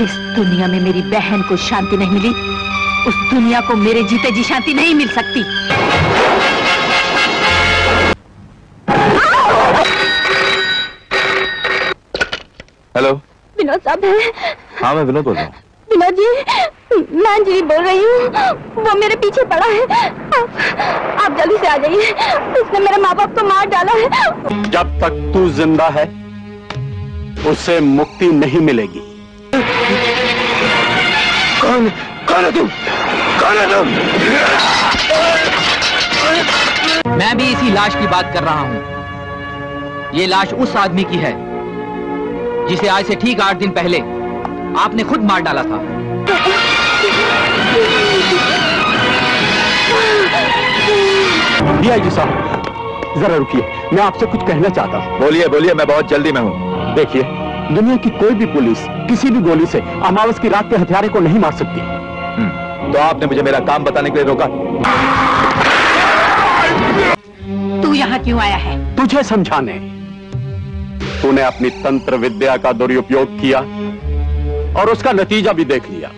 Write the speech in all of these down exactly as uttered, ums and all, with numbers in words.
जिस दुनिया में मेरी बहन को शांति नहीं मिली, उस दुनिया को मेरे जीते जी शांति नहीं मिल सकती। हेलो, विनोद साहब है? हाँ मैं विनोद बोल रहा हूँ। विनोद जी, मैं अंजलि बोल रही हूँ, वो मेरे पीछे पड़ा है। आप, आप जल्दी से आ जाइए, उसने मेरे माँ बाप को मार डाला है। जब तक तू जिंदा है उसे मुक्ति नहीं मिलेगी। कौन कौन है तुम? कौन है तुम? मैं भी इसी लाश की बात कर रहा हूँ। ये लाश उस आदमी की है जिसे आज से ठीक आठ दिन पहले आपने खुद मार डाला था। डीआईजी साहब, जरा रुकिए, मैं आपसे कुछ कहना चाहता हूँ। बोलिए बोलिए, मैं बहुत जल्दी में हूँ। देखिए, दुनिया की कोई भी पुलिस किसी भी गोली से अमावस की रात के हत्यारे को नहीं मार सकती। तो आपने मुझे मेरा काम बताने के लिए रोका? तू यहाँ क्यों आया है? तुझे समझाने। तूने अपनी तंत्र विद्या का दुरुपयोग किया और उसका नतीजा भी देख लिया।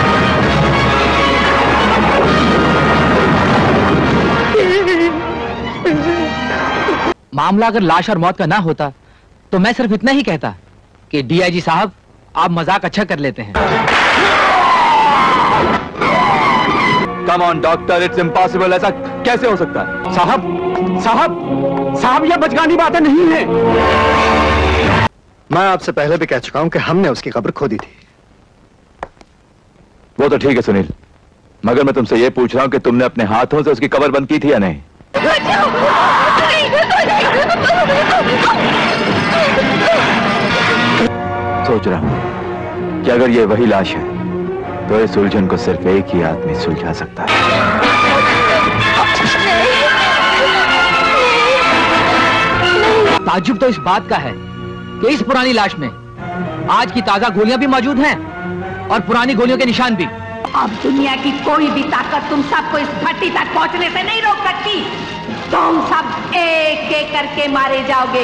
मामला अगर लाश और मौत का ना होता तो मैं सिर्फ इतना ही कहता कि डीआईजी साहब, आप मजाक अच्छा कर लेते हैं। Come on doctor, it's impossible. ऐसा कैसे हो सकता है? साहब साहब साहब ये बचकानी बातें नहीं है। मैं आपसे पहले भी कह चुका हूं कि हमने उसकी कब्र खोदी थी। वो तो ठीक है सुनील, मगर मैं तुमसे ये पूछ रहा हूं कि तुमने अपने हाथों से उसकी कब्र बंद की थी या नहीं? सोच रहा हूं कि अगर ये वही लाश है तो इस उलझन को सिर्फ एक ही आदमी सुलझा सकता है। ताज्जुब तो इस बात का है कि इस पुरानी लाश में आज की ताजा गोलियां भी मौजूद हैं और पुरानी गोलियों के निशान भी। अब दुनिया की कोई भी ताकत तुम सबको इस भट्टी तक पहुंचने से नहीं रोक सकती। तुम सब एक एक करके मारे जाओगे।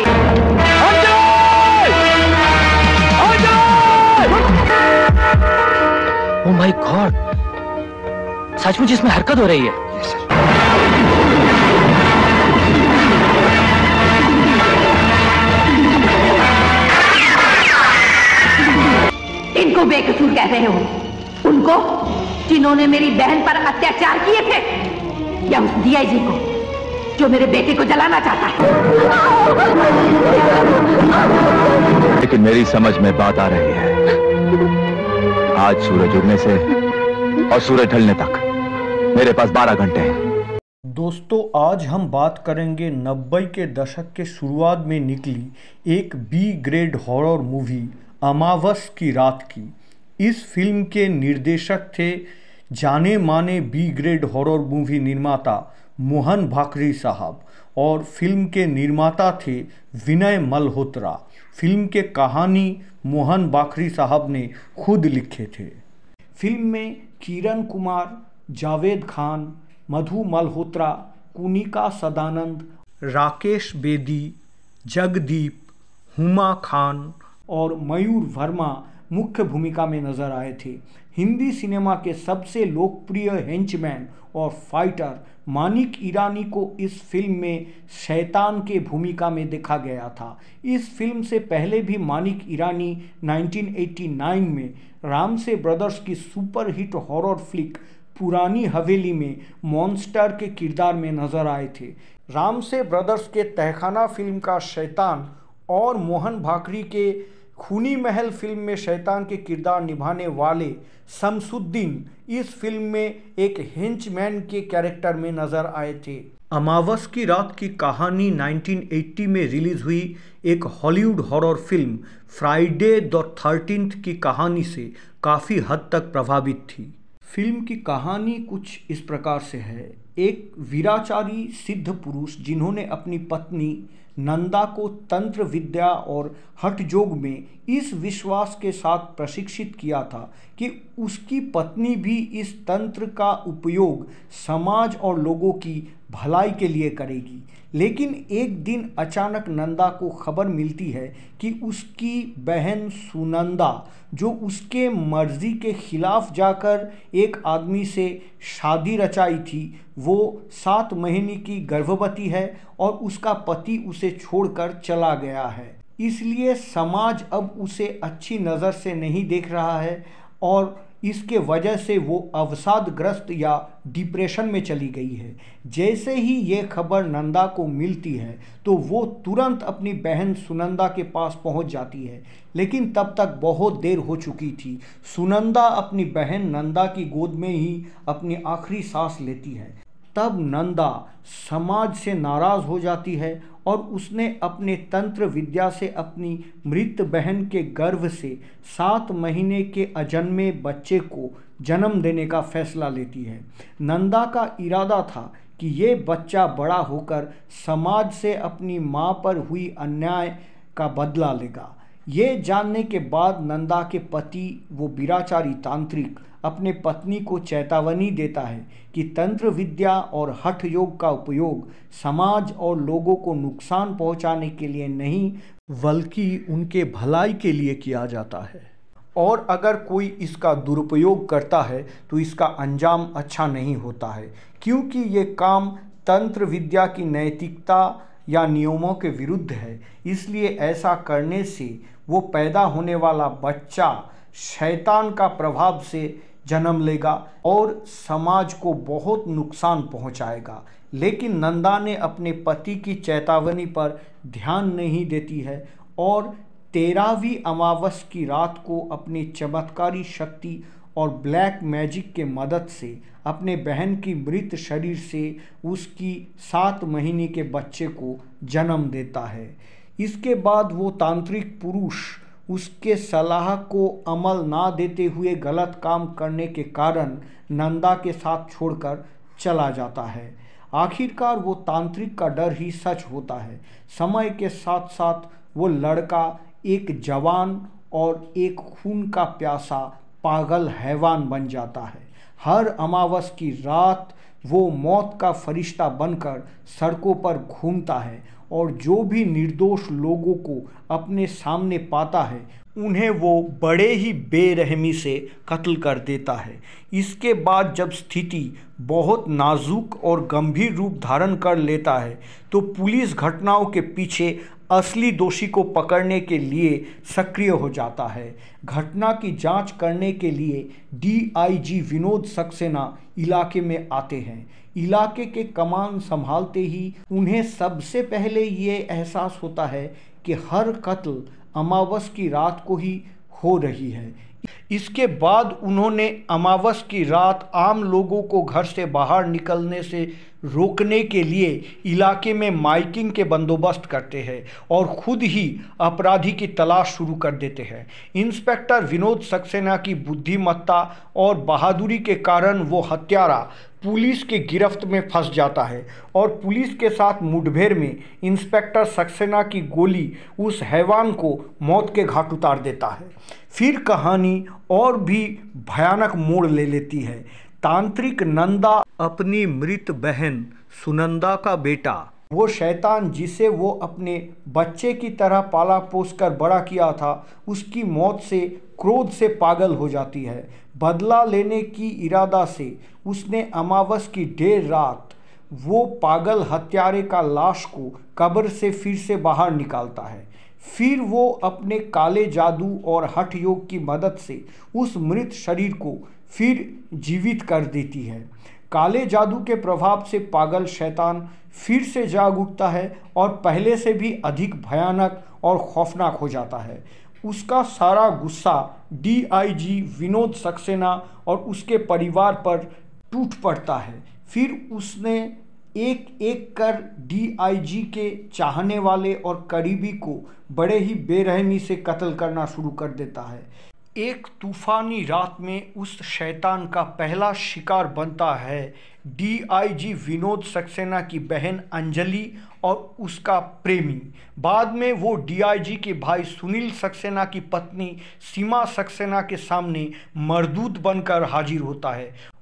ओह माय गॉड, सचमुच इसमें हरकत हो रही है। इनको बेकसूर कह रहे हो? उनको जिन्होंने मेरी बहन पर अत्याचार किए थे, या उस डीआईजी को जो मेरे बेटे को जलाना चाहता है? लेकिन मेरी समझ में बात आ रही है। आज सूरज उगने से और सूरज ढलने तक मेरे पास बारह घंटे हैं। दोस्तों, आज हम बात करेंगे नब्बे के दशक के शुरुआत में निकली एक बी ग्रेड हॉरर मूवी अमावस की रात की। इस फिल्म के निर्देशक थे जाने माने बी ग्रेड हॉरर मूवी निर्माता मोहन भाकरी साहब और फिल्म के निर्माता थे विनय मल्होत्रा। फिल्म के कहानी मोहन भाकरी साहब ने खुद लिखे थे। फिल्म में किरण कुमार, जावेद खान, मधु मल्होत्रा, कुनिका सदानंद, राकेश बेदी, जगदीप, हुमा खान और मयूर वर्मा मुख्य भूमिका में नजर आए थे। हिंदी सिनेमा के सबसे लोकप्रिय हेंचमैन और फाइटर मानिक ईरानी को इस फिल्म में शैतान के भूमिका में देखा गया था। इस फिल्म से पहले भी मानिक ईरानी उन्नीस सौ नवासी में रामसे ब्रदर्स की superhit horror flick Purani Haveli में मॉन्स्टर के किरदार में नजर आए थे। रामसे ब्रदर्स के तहखाना फिल्म का शैतान और मोहन भाकरी के खूनी महल फिल्म में शैतान के किरदार निभाने वाले शमसुद्दीन इस फिल्म में एक हेंचमैन के कैरेक्टर में नजर आए थे। अमावस की रात की कहानी उन्नीस सौ अस्सी में रिलीज हुई एक Hollywood horror film Friday the thirteenth की कहानी से काफ़ी हद तक प्रभावित थी। फिल्म की कहानी कुछ इस प्रकार से है। एक वीराचारी सिद्ध पुरुष जिन्होंने अपनी पत्नी नंदा को तंत्र विद्या और हठ योग में इस विश्वास के साथ प्रशिक्षित किया था कि उसकी पत्नी भी इस तंत्र का उपयोग समाज और लोगों की भलाई के लिए करेगी। लेकिन एक दिन अचानक नंदा को खबर मिलती है कि उसकी बहन सुनंदा, जो उसके मर्जी के खिलाफ जाकर एक आदमी से शादी रचाई थी, वो सात महीने की गर्भवती है और उसका पति उसे छोड़कर चला गया है। इसलिए समाज अब उसे अच्छी नज़र से नहीं देख रहा है और इसके वजह से वो अवसादग्रस्त या डिप्रेशन में चली गई है। जैसे ही ये खबर नंदा को मिलती है तो वो तुरंत अपनी बहन सुनंदा के पास पहुंच जाती है, लेकिन तब तक बहुत देर हो चुकी थी। सुनंदा अपनी बहन नंदा की गोद में ही अपनी आखिरी सांस लेती है। तब नंदा समाज से नाराज़ हो जाती है और उसने अपने तंत्र विद्या से अपनी मृत बहन के गर्भ से सात महीने के अजन्मे बच्चे को जन्म देने का फैसला लेती है। नंदा का इरादा था कि ये बच्चा बड़ा होकर समाज से अपनी माँ पर हुई अन्याय का बदला लेगा। ये जानने के बाद नंदा के पति, वो विराचारी तांत्रिक, अपने पत्नी को चेतावनी देता है कि तंत्र विद्या और हठ योग का उपयोग समाज और लोगों को नुकसान पहुंचाने के लिए नहीं, बल्कि उनके भलाई के लिए किया जाता है, और अगर कोई इसका दुरुपयोग करता है तो इसका अंजाम अच्छा नहीं होता है, क्योंकि ये काम तंत्र विद्या की नैतिकता या नियमों के विरुद्ध है। इसलिए ऐसा करने से वो पैदा होने वाला बच्चा शैतान का प्रभाव से जन्म लेगा और समाज को बहुत नुकसान पहुंचाएगा। लेकिन नंदा ने अपने पति की चेतावनी पर ध्यान नहीं देती है और तेरहवीं अमावस की रात को अपनी चमत्कारी शक्ति और ब्लैक मैजिक के मदद से अपने बहन की मृत शरीर से उसकी सात महीने के बच्चे को जन्म देता है। इसके बाद वो तांत्रिक पुरुष उसके सलाह को अमल ना देते हुए गलत काम करने के कारण नंदा के साथ छोड़कर चला जाता है। आखिरकार वो तांत्रिक का डर ही सच होता है। समय के साथ साथ वो लड़का एक जवान और एक खून का प्यासा पागल हैवान बन जाता है। हर अमावस की रात वो मौत का फरिश्ता बनकर सड़कों पर घूमता है और जो भी निर्दोष लोगों को अपने सामने पाता है उन्हें वो बड़े ही बेरहमी से कत्ल कर देता है। इसके बाद जब स्थिति बहुत नाजुक और गंभीर रूप धारण कर लेता है तो पुलिस घटनाओं के पीछे असली दोषी को पकड़ने के लिए सक्रिय हो जाता है। घटना की जांच करने के लिए D I G Vinod Saxena इलाके में आते हैं। इलाके के कमान संभालते ही उन्हें सबसे पहले ये एहसास होता है कि हर कत्ल अमावस की रात को ही हो रही है। इसके बाद उन्होंने अमावस की रात आम लोगों को घर से बाहर निकलने से रोकने के लिए इलाके में माइकिंग के बंदोबस्त करते हैं और खुद ही अपराधी की तलाश शुरू कर देते हैं। इंस्पेक्टर विनोद सक्सेना की बुद्धिमत्ता और बहादुरी के कारण वो हत्यारा पुलिस के गिरफ्त में फंस जाता है और पुलिस के साथ मुठभेड़ में इंस्पेक्टर सक्सेना की गोली उस हैवान को मौत के घाट उतार देता है। फिर कहानी और भी भयानक मोड़ ले लेती है। तांत्रिक नंदा अपनी मृत बहन सुनंदा का बेटा, वो शैतान जिसे वो अपने बच्चे की तरह पाला पोस कर बड़ा किया था, उसकी मौत से क्रोध से पागल हो जाती है। बदला लेने की इरादा से उसने अमावस की देर रात वो पागल हत्यारे का लाश को कब्र से फिर से बाहर निकालता है। फिर वो अपने काले जादू और हठ योग की मदद से उस मृत शरीर को फिर जीवित कर देती है। काले जादू के प्रभाव से पागल शैतान फिर से जाग उठता है और पहले से भी अधिक भयानक और खौफनाक हो जाता है। उसका सारा गुस्सा D I G Vinod Saxena और उसके परिवार पर टूट पड़ता है। फिर उसने एक एक कर डी आई जी के चाहने वाले और करीबी को बड़े ही बेरहमी से कत्ल करना शुरू कर देता है। एक तूफानी रात में उस शैतान का पहला शिकार बनता है D I G Vinod Saxena की बहन अंजलि और उसका प्रेमी। बाद में वो डी आई जी के भाई सुनील सक्सेना की पत्नी सीमा सक्सेना के सामने मरदूत बनकर हाजिर होता है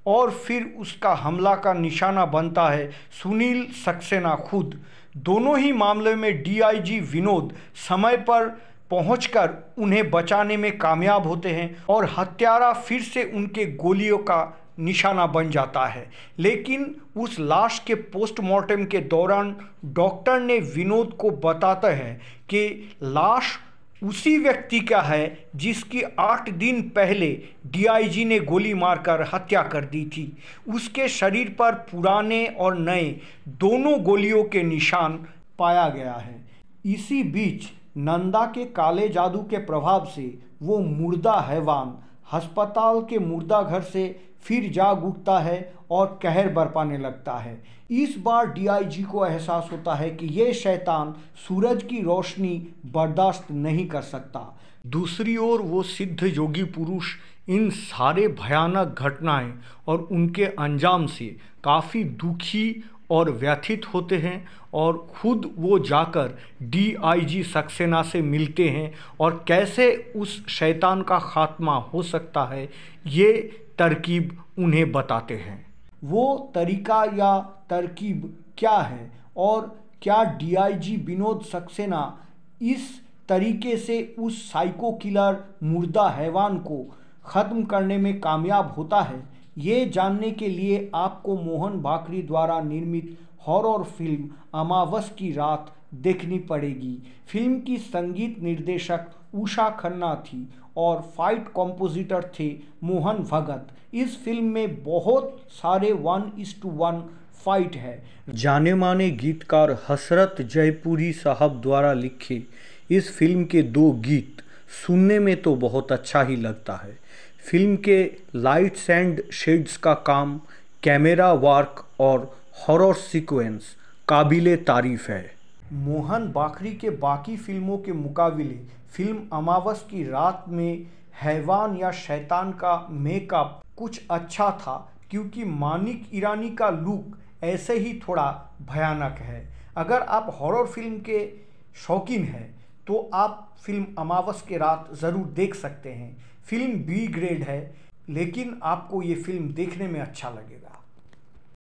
और फिर उसका हमला का निशाना बनता है सुनील सक्सेना खुद। दोनों ही मामले में डीआईजी विनोद समय पर पहुंचकर उन्हें बचाने में कामयाब होते हैं और हत्यारा फिर से उनके गोलियों का निशाना बन जाता है। लेकिन उस लाश के पोस्टमार्टम के दौरान डॉक्टर ने विनोद को बताता है कि लाश उसी व्यक्ति का है जिसकी आठ दिन पहले डीआईजी ने गोली मारकर हत्या कर दी थी। उसके शरीर पर पुराने और नए दोनों गोलियों के निशान पाया गया है। इसी बीच नंदा के काले जादू के प्रभाव से वो मुर्दा हैवान अस्पताल के मुर्दा घर से फिर जाग उठता है और कहर बरपाने लगता है। इस बार डीआईजी को एहसास होता है कि ये शैतान सूरज की रोशनी बर्दाश्त नहीं कर सकता। दूसरी ओर वो सिद्ध योगी पुरुष इन सारे भयानक घटनाएं और उनके अंजाम से काफ़ी दुखी और व्यथित होते हैं और खुद वो जाकर डीआईजी सक्सेना से मिलते हैं और कैसे उस शैतान का खात्मा हो सकता है ये तरकीब उन्हें बताते हैं। वो तरीका या तरकीब क्या है और क्या डीआईजी विनोद सक्सेना इस तरीके से उस साइको किलर मुर्दा हैवान को ख़त्म करने में कामयाब होता है, ये जानने के लिए आपको मोहन भाकरी द्वारा निर्मित हॉरर फिल्म अमावस की रात देखनी पड़ेगी। फिल्म की संगीत निर्देशक उषा खन्ना थी और फाइट कॉम्पोजिटर थे मोहन भगत। इस फिल्म में बहुत सारे वन इस टू वन फाइट है। जाने माने गीतकार हसरत जयपुरी साहब द्वारा लिखे इस फिल्म के दो गीत सुनने में तो बहुत अच्छा ही लगता है। फिल्म के लाइट्स एंड शेड्स का काम, कैमरा वर्क और हॉरर सीक्वेंस काबिले तारीफ है। मोहन भाकरी के बाकी फिल्मों के मुकाबले फिल्म अमावस की रात में हैवान या शैतान का मेकअप कुछ अच्छा था, क्योंकि मानिक ईरानी का लुक ऐसे ही थोड़ा भयानक है। अगर आप हॉरर फिल्म के शौकीन हैं तो आप फिल्म अमावस की रात ज़रूर देख सकते हैं। फिल्म बी ग्रेड है, लेकिन आपको ये फिल्म देखने में अच्छा लगेगा।